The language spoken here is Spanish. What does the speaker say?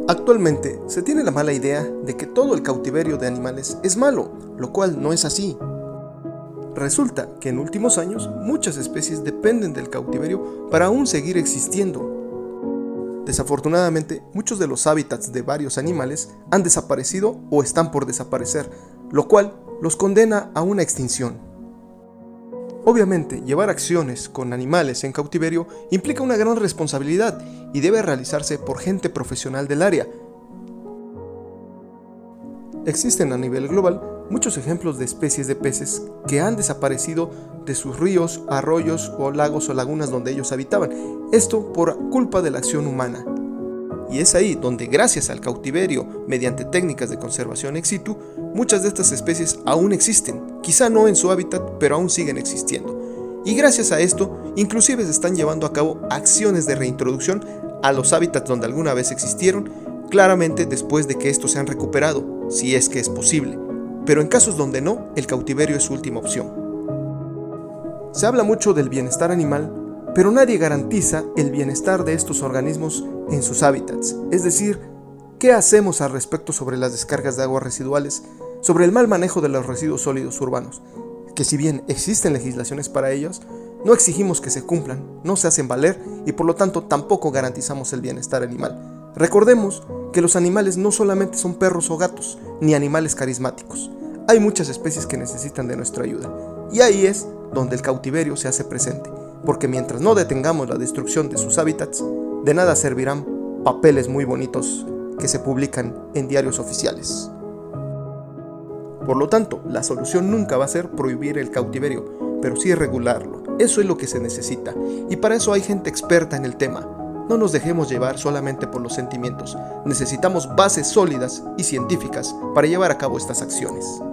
Actualmente se tiene la mala idea de que todo el cautiverio de animales es malo, lo cual no es así. Resulta que en últimos años muchas especies dependen del cautiverio para aún seguir existiendo. Desafortunadamente, muchos de los hábitats de varios animales han desaparecido o están por desaparecer, lo cual los condena a una extinción. Obviamente, llevar acciones con animales en cautiverio implica una gran responsabilidad y debe realizarse por gente profesional del área. Existen a nivel global muchos ejemplos de especies de peces que han desaparecido de sus ríos, arroyos o lagos o lagunas donde ellos habitaban, esto por culpa de la acción humana. Y es ahí donde, gracias al cautiverio, mediante técnicas de conservación ex situ, muchas de estas especies aún existen, quizá no en su hábitat, pero aún siguen existiendo. Y gracias a esto, inclusive se están llevando a cabo acciones de reintroducción a los hábitats donde alguna vez existieron, claramente después de que estos se han recuperado, si es que es posible. Pero en casos donde no, el cautiverio es su última opción. Se habla mucho del bienestar animal, pero nadie garantiza el bienestar de estos organismos en sus hábitats. Es decir, ¿qué hacemos al respecto sobre las descargas de aguas residuales, sobre el mal manejo de los residuos sólidos urbanos? Que si bien existen legislaciones para ellos, no exigimos que se cumplan, no se hacen valer y por lo tanto tampoco garantizamos el bienestar animal. Recordemos que los animales no solamente son perros o gatos, ni animales carismáticos. Hay muchas especies que necesitan de nuestra ayuda, y ahí es donde el cautiverio se hace presente, porque mientras no detengamos la destrucción de sus hábitats, de nada servirán papeles muy bonitos que se publican en diarios oficiales. Por lo tanto, la solución nunca va a ser prohibir el cautiverio, pero sí regularlo. Eso es lo que se necesita, y para eso hay gente experta en el tema. No nos dejemos llevar solamente por los sentimientos, necesitamos bases sólidas y científicas para llevar a cabo estas acciones.